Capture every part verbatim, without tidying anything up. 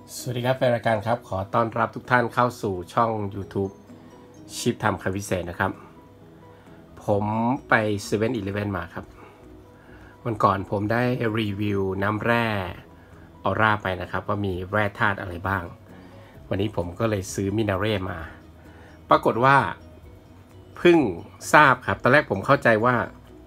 สวัสดีครับแฟนรายการครับขอต้อนรับทุกท่านเข้าสู่ช่อง YouTube ชิปทำคำพิเศษนะครับผมไปเซเว่นอีเลฟเว่นมาครับวันก่อนผมได้รีวิวน้ำแร่ออร่าไปนะครับว่ามีแร่ธาตุอะไรบ้างวันนี้ผมก็เลยซื้อมินาเร่มาปรากฏว่าเพิ่งทราบครับตอนแรกผมเข้าใจว่า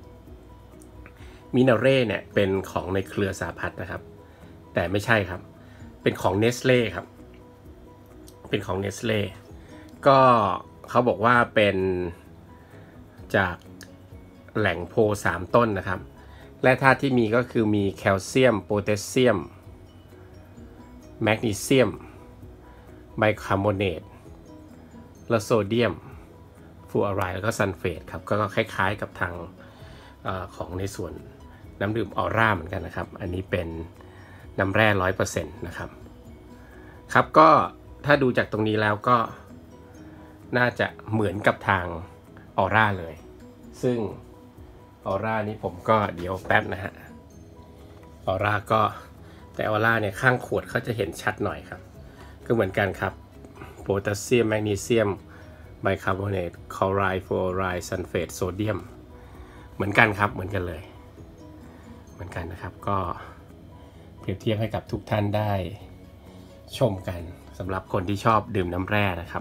มินาเร่เนี่ยเป็นของในเครือสหพัฒน์นะครับแต่ไม่ใช่ครับเป็นของเนสเล่ครับเป็นของเนสเล่ก็เขาบอกว่าเป็นจากแหล่งโพสามต้นนะครับแร่ธาตุที่มีก็คือมีแคลเซียมโพแทสเซียมแมกนีเซียมไบคาร์บอเนตและโซเดียมฟลูออไรด์แล้วก็ซัลเฟตครับก็คล้ายๆกับทางอของในส่วนน้ำดื่มออร่าเหมือนกันนะครับอันนี้เป็นน้ำแร่ ร้อยเปอร์เซ็นต์ นะครับครับก็ถ้าดูจากตรงนี้แล้วก็น่าจะเหมือนกับทางออร่าเลยซึ่งออร่านี้ผมก็เดี๋ยวแป๊บนะฮะออร่าก็แต่ออร่าเนี่ยข้างขวดเขาจะเห็นชัดหน่อยครับก็เหมือนกันครับโพแทสเซียมแมกนีเซียมไบคาร์บอเนตคลอไรด์ฟลูออไรด์ซัลเฟตโซเดียมเหมือนกันครับเหมือนกันเลยเหมือนกันนะครับก็เปรียบเทียบให้กับทุกท่านได้ชมกันสำหรับคนที่ชอบดื่มน้ำแร่นะครับ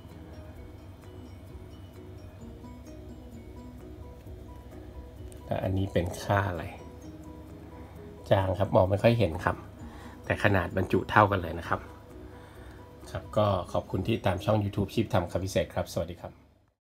อันนี้เป็นค่าอะไรจางครับมองไม่ค่อยเห็นครับแต่ขนาดบรรจุเท่ากันเลยนะครับครับก็ขอบคุณที่ตามช่อง YouTube ชิปทำคำพิเศษครับสวัสดีครับ